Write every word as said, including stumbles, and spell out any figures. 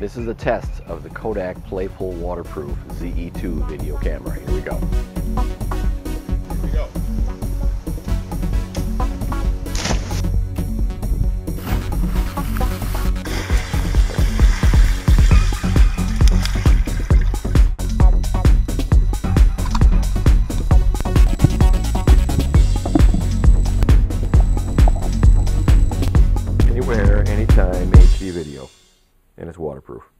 This is a test of the Kodak PlayFull Waterproof Z E two video camera. Here we go. Here we go. Anywhere, anytime, H D video, and it's waterproof.